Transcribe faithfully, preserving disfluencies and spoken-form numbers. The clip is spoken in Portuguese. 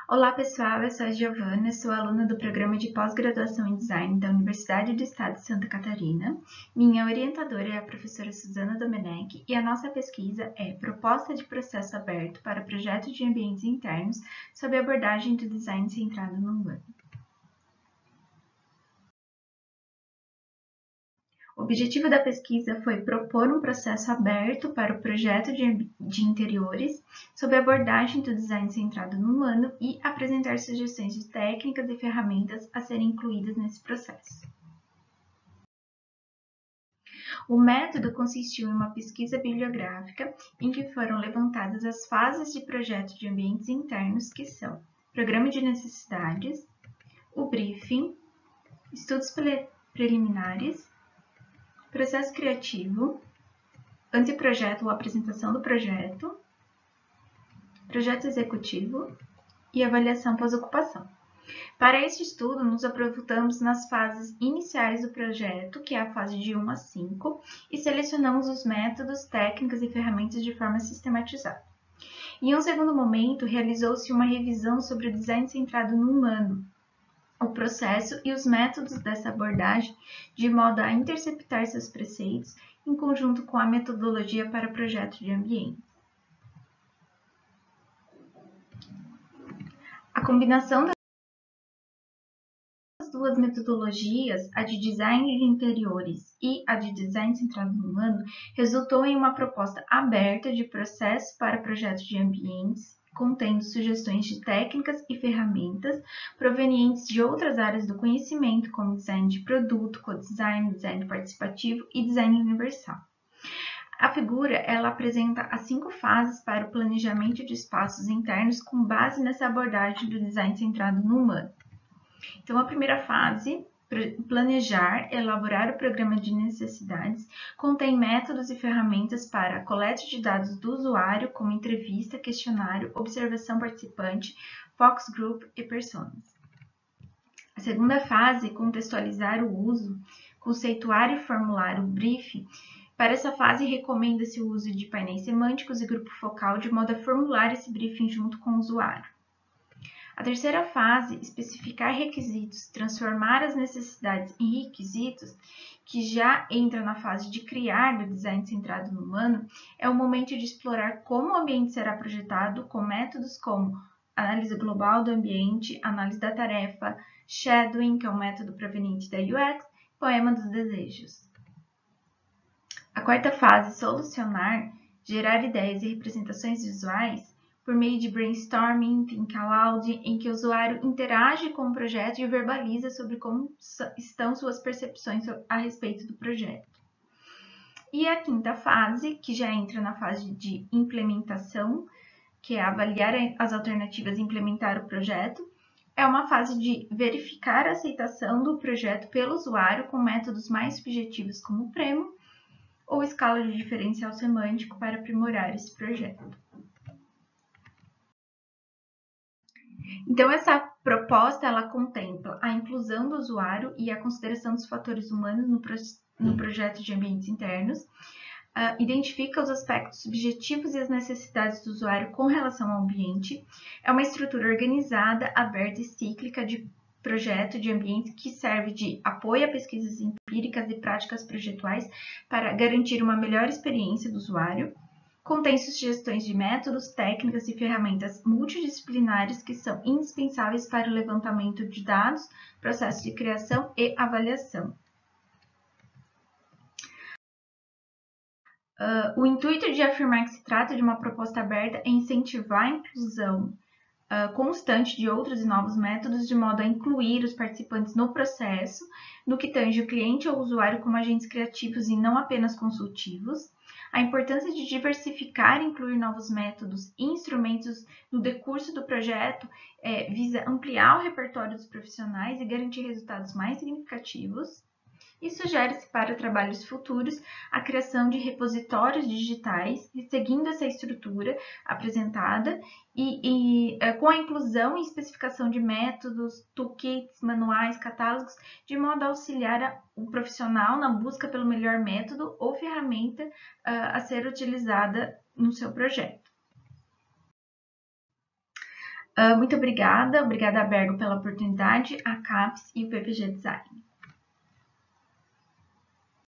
Olá pessoal, eu sou a Giovana, sou aluna do Programa de Pós-Graduação em Design da Universidade do Estado de Santa Catarina. Minha orientadora é a professora Suzana Domenech e a nossa pesquisa é Proposta de Processo Aberto para Projeto de Ambientes Internos sob a abordagem do Design centrado no humano. O objetivo da pesquisa foi propor um processo aberto para o projeto de, de interiores sob a abordagem do design centrado no humano e apresentar sugestões de técnicas e ferramentas a serem incluídas nesse processo. O método consistiu em uma pesquisa bibliográfica em que foram levantadas as fases de projeto de ambientes internos que são programa de necessidades, o briefing, estudos preliminares, processo criativo, anteprojeto ou apresentação do projeto, projeto executivo e avaliação pós-ocupação. Para este estudo, nos aprofundamos nas fases iniciais do projeto, que é a fase de um a cinco, e selecionamos os métodos, técnicas e ferramentas de forma sistematizada. Em um segundo momento, realizou-se uma revisão sobre o design centrado no humano, o processo e os métodos dessa abordagem, de modo a interceptar seus preceitos em conjunto com a metodologia para projeto de ambiente. A combinação das duas metodologias, a de design de interiores e a de design centrado no humano, resultou em uma proposta aberta de processo para projeto de ambientes, contendo sugestões de técnicas e ferramentas provenientes de outras áreas do conhecimento, como design de produto, co-design, design participativo e design universal. A figura ela apresenta as cinco fases para o planejamento de espaços internos com base nessa abordagem do design centrado no humano. Então, a primeira fase, planejar, elaborar o programa de necessidades, contém métodos e ferramentas para a coleta de dados do usuário, como entrevista, questionário, observação participante, focus group e personas. A segunda fase, contextualizar o uso, conceituar e formular o brief. Para essa fase, recomenda-se o uso de painéis semânticos e grupo focal, de modo a formular esse briefing junto com o usuário. A terceira fase, especificar requisitos, transformar as necessidades em requisitos, que já entra na fase de criar do design centrado no humano, é o momento de explorar como o ambiente será projetado com métodos como análise global do ambiente, análise da tarefa, shadowing, que é um método proveniente da U X, poema dos desejos. A quarta fase, solucionar, gerar ideias e representações visuais, por meio de brainstorming, think aloud, em que o usuário interage com o projeto e verbaliza sobre como estão suas percepções a respeito do projeto. E a quinta fase, que já entra na fase de implementação, que é avaliar as alternativas e implementar o projeto, é uma fase de verificar a aceitação do projeto pelo usuário com métodos mais subjetivos como o Premo ou escala de diferencial semântico para aprimorar esse projeto. Então, essa proposta ela contempla a inclusão do usuário e a consideração dos fatores humanos no, pro, no projeto de ambientes internos, uh, identifica os aspectos subjetivos e as necessidades do usuário com relação ao ambiente, é uma estrutura organizada, aberta e cíclica de projeto de ambiente que serve de apoio a pesquisas empíricas e práticas projetuais para garantir uma melhor experiência do usuário. Contém sugestões de métodos, técnicas e ferramentas multidisciplinares que são indispensáveis para o levantamento de dados, processo de criação e avaliação. Uh, o intuito de afirmar que se trata de uma proposta aberta é incentivar a inclusão uh, constante de outros e novos métodos, de modo a incluir os participantes no processo, no que tange o cliente ou o usuário como agentes criativos e não apenas consultivos. A importância de diversificar e incluir novos métodos e instrumentos no decurso do projeto é, visa ampliar o repertório dos profissionais e garantir resultados mais significativos. E sugere-se para trabalhos futuros a criação de repositórios digitais, seguindo essa estrutura apresentada e, e com a inclusão e especificação de métodos, toolkits, manuais, catálogos, de modo a auxiliar o profissional na busca pelo melhor método ou ferramenta uh, a ser utilizada no seu projeto. Uh, muito obrigada, obrigada a Bergo pela oportunidade, a CAPES e o P P G Design.